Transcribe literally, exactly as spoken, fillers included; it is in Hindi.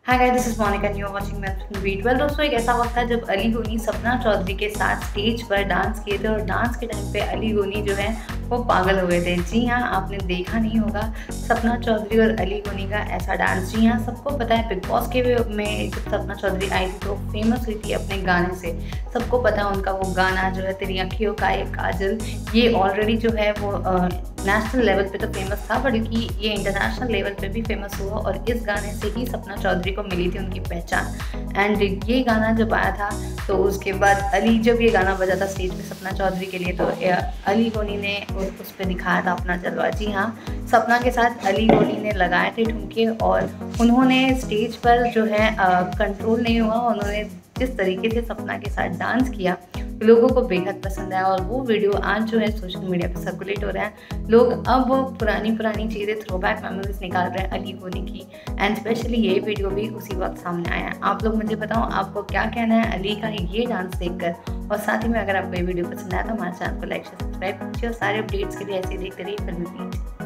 Hi guys, this is Monika and you are watching my video. Well दोस्तों, एक ऐसा वक्त था जब अली गोनी सपना चौधरी के साथ स्टेज पर डांस किए थे और डांस के टाइम पे अली गोनी जो है वो पागल हो गए थे। जी हाँ, आपने देखा नहीं होगा सपना चौधरी और अली गोनी का ऐसा डांस। जी हाँ, सबको पता है बिग बॉस के में जब सपना चौधरी आई थी तो फेमस हुई थी अपने गाने से। सबको पता है उनका वो गाना जो है तेरी अखियों का एक काजल, ये ऑलरेडी जो है वो नेशनल लेवल पे तो फेमस था, बल्कि ये इंटरनेशनल लेवल पे भी फेमस हुआ और इस गाने से ही सपना चौधरी को मिली थी उनकी पहचान। एंड ये गाना जब आया था तो उसके बाद अली जब ये गाना बजा था स्टेज पे सपना चौधरी के लिए, तो अली गोनी ने उस पर दिखाया था अपना जलवा। जी हाँ, सपना के साथ अली गोनी ने लगाए थे ठुमके और उन्होंने स्टेज पर जो है कंट्रोल नहीं हुआ। उन्होंने जिस तरीके से सपना के साथ डांस किया लोगों को बेहद पसंद आया और वो वीडियो आज जो है सोशल मीडिया पर सर्कुलेट हो रहा है। लोग अब पुरानी पुरानी चीज़ें, थ्रोबैक मेमोरीज निकाल रहे हैं अली गोनी की। एंड स्पेशली ये वीडियो भी उसी वक्त सामने आया है। आप लोग मुझे बताओ आपको क्या कहना है अली का ये डांस देखकर। और साथ ही में अगर आपको ये वीडियो पसंद आया तो हमारे चैनल को लाइक शेयर सब्सक्राइब कीजिए और सारे अपडेट्स के लिए ऐसे ही देखते रहिए फिल्मी बीट।